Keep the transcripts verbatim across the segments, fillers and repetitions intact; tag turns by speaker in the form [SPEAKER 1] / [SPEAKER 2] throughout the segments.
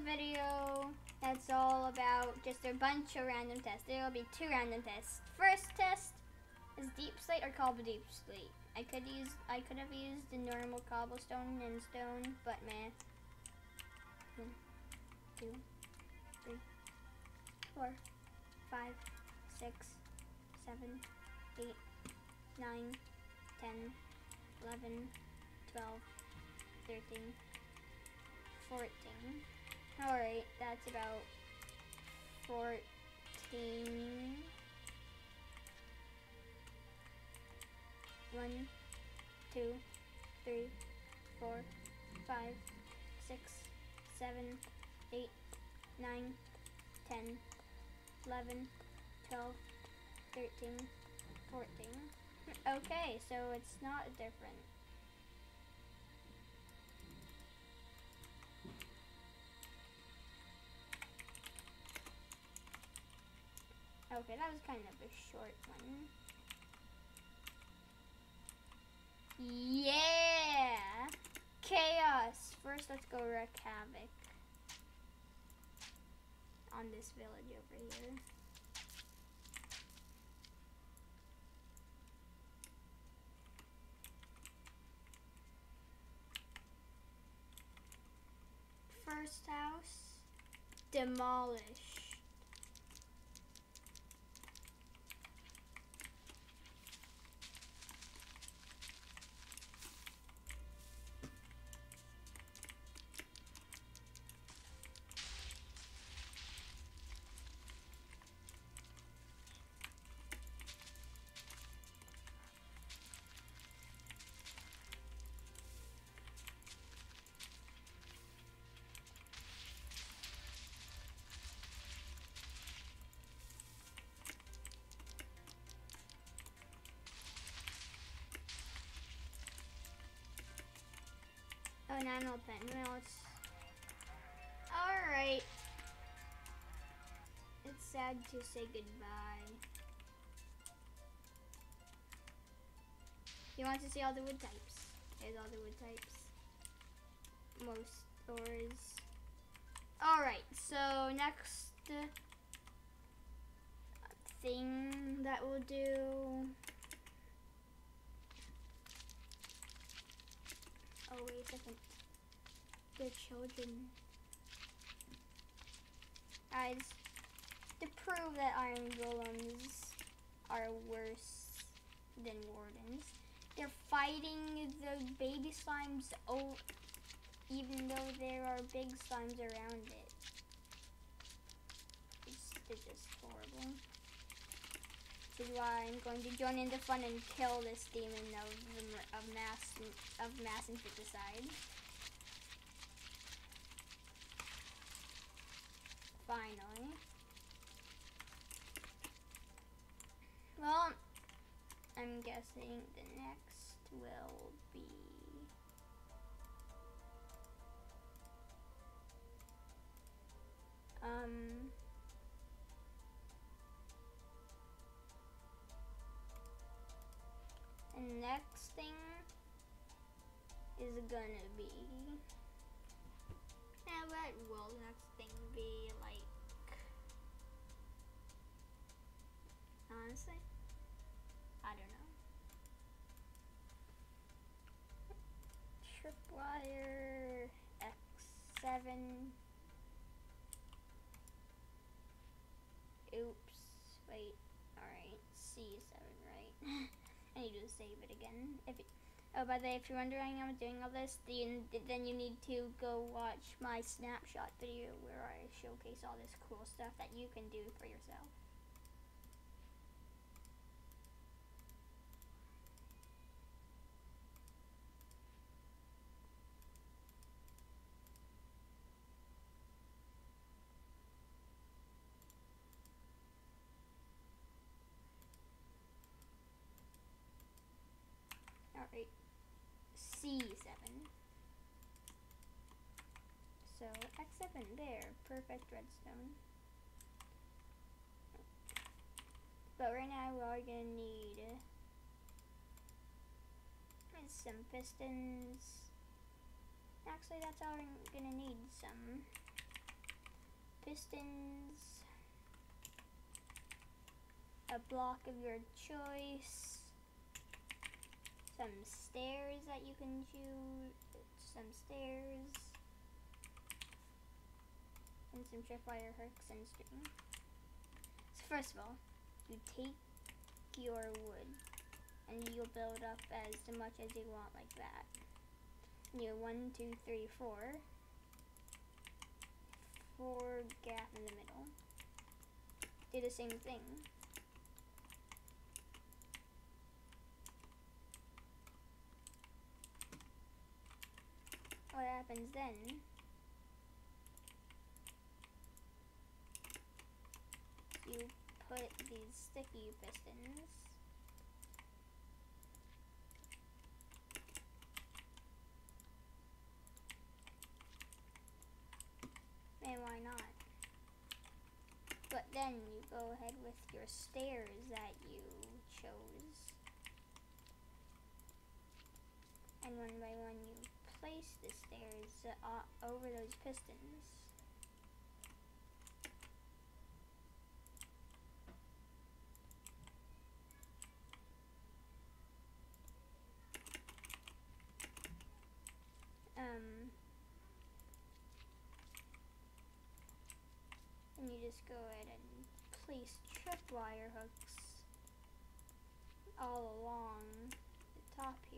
[SPEAKER 1] video that's all about just a bunch of random tests. There will be two random tests. First test is deep slate or cobble deep slate. I could use, I could have used the normal cobblestone and stone, but meh. One, two, three, four, five, six, seven, eight, nine, ten, eleven, twelve, thirteen, fourteen. Alright, that's about fourteen. One, two, three, four, five, six, seven, eight, nine, ten, eleven, twelve, thirteen, fourteen. Okay, so it's not different. Okay, that was kind of a short one. Yeah! Chaos! First, let's go wreak havoc on this village over here. First house, demolished. Oh, nano pen. Well, it's alright. It's sad to say goodbye. You want to see all the wood types? Here's all the wood types. Most ores. Alright, so next uh, thing that we'll do. Oh, wait a second. The children. Guys, to prove that iron golems are worse than wardens, they're fighting the baby slimes oh, even though there are big slimes around it. It's, it's just horrible. This is why I'm going to join in the fun and kill this demon of, of mass of mass infanticide. Finally. Well, I'm guessing the next will be um and next thing is gonna be, yeah, what will next thing be like? Honestly, I don't know. Tripwire X seven. Oops, wait, alright, C seven, right? I need to save it again. If it, oh, by the way, if you're wondering how I'm doing all this, then, then you need to go watch my snapshot video where I showcase all this cool stuff that you can do for yourself. Alright, C seven. So X seven there, perfect redstone. But right now we are gonna need some pistons. Actually, that's all we're gonna need, some pistons, a block of your choice, some stairs that you can choose, some stairs, and some tripwire hooks and string. So first of all, you take your wood and you'll build up as much as you want like that. You have one, two, three, four. Four gap in the middle. Do the same thing. What happens then? You put these sticky pistons and why not? But then you go ahead with your stairs that you chose, and one by one you place the stairs uh, over those pistons. Um, and you just go ahead and place tripwire hooks all along the top here.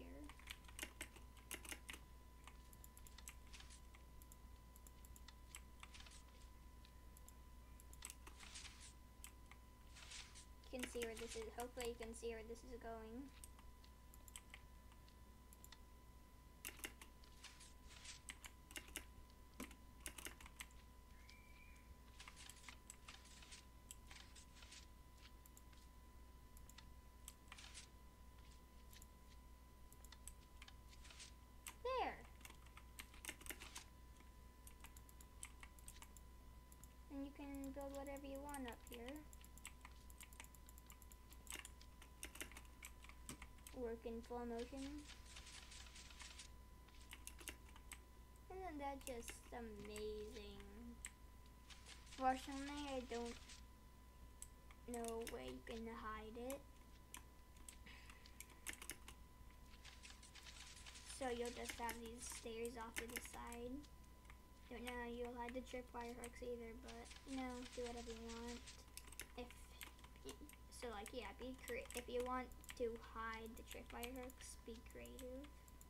[SPEAKER 1] You can see where this is, hopefully you can see where this is going. There. And you can build whatever you want up here. Work in slow motion. Isn't that just amazing? Fortunately, I don't know where you can hide it. So you'll just have these stairs off to the side. Don't know how you'll hide the tripwire hooks either, but you know, do whatever you want. If so, like yeah, be cre- if you want to hide the tripwire hooks, be creative.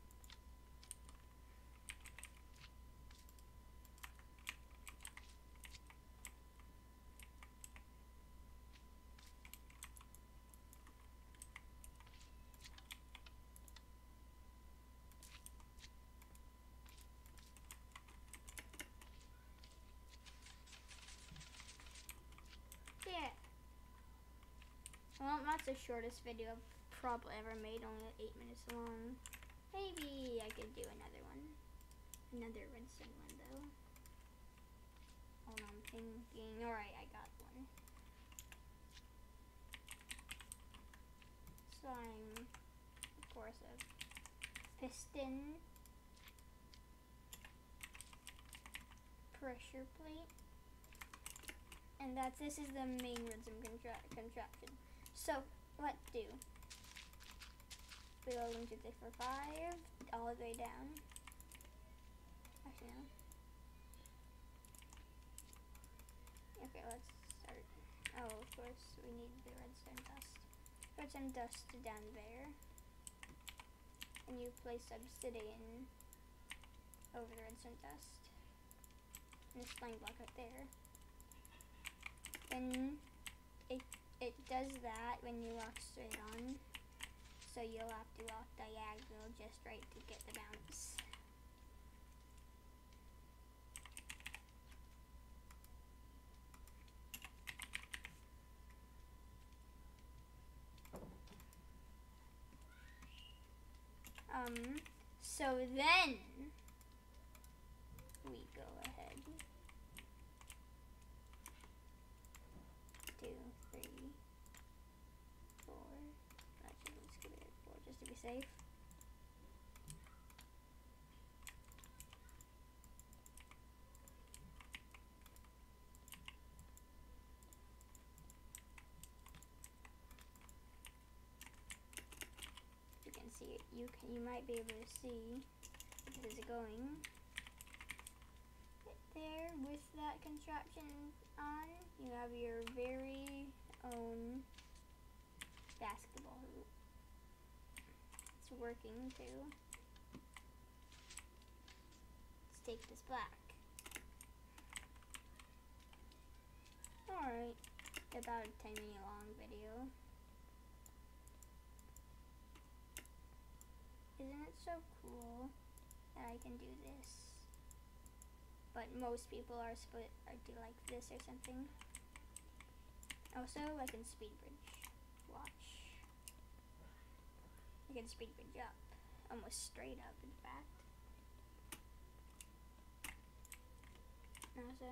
[SPEAKER 1] Yeah. Well, that's the shortest video I've probably ever made, only eight minutes long. Maybe I could do another one. Another redstone one, though. Hold on, I'm thinking. Alright, I got one. Slime, of course, a piston, pressure plate. And that's, this is the main redstone contra contraption. So, what do? Build into this for five, all the way down. Actually, no. Okay, let's start. Oh, of course, we need the redstone dust. Redstone dust down there. And you place obsidian over the redstone dust. And a slime block right there. And it it does that when you walk straight on, so you'll have to walk diagonal just right to get the bounce. Um, so then we go ahead. Two, three, four. Actually, let's give it four just to be safe. see it. You can, you might be able to see where this is going. Right there, with that contraption on, you have your very own basketball hoop. It's working too. Let's take this black. Alright, about a ten minute long video. Isn't it so cool that I can do this? But most people are split or do like this or something. Also, I can speed bridge. Watch. I can speed bridge up. Almost straight up, in fact. Also,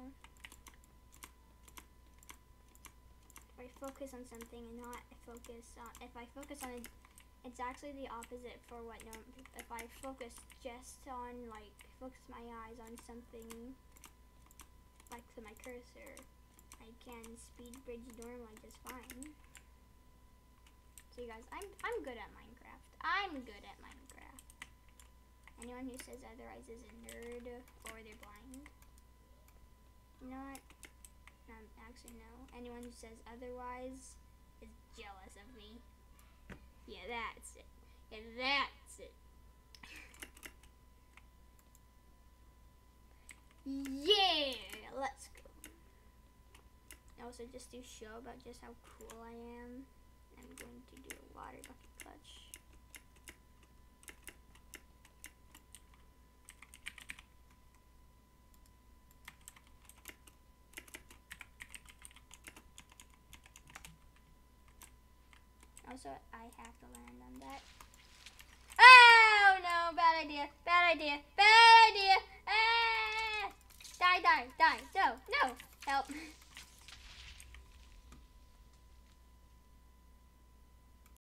[SPEAKER 1] if I focus on something and not focus on, if I focus on it, it's actually the opposite for what no, if I focus just on, like, focus my eyes on something, like to my cursor, I can speed bridge normally just fine. So you guys, I'm, I'm good at Minecraft. I'm good at Minecraft. Anyone who says otherwise is a nerd or they're blind. You know what? Um, actually, no. Anyone who says otherwise is jealous of me. Yeah, that's it. Yeah, that's it. Yeah, let's go. Also, just to show about just how cool I am, I'm going to do a water bucket clutch. Also, I have to land on that. Oh no, bad idea, bad idea, bad idea. Ah! Die, die, die, no, no, help.